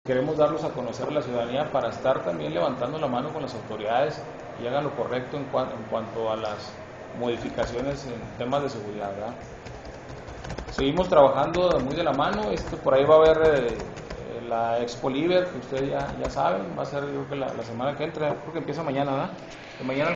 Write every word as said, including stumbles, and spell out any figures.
queremos darlos a conocer a la ciudadanía para estar también levantando la mano con las autoridades y hagan lo correcto en, cuan, en cuanto a las modificaciones en temas de seguridad, ¿verdad? Seguimos trabajando muy de la mano. Esto, por ahí va a haber eh, la Expo Liber, que ustedes ya, ya saben, va a ser yo creo que la, la semana que entra, creo que empieza mañana, ¿verdad? Que mañana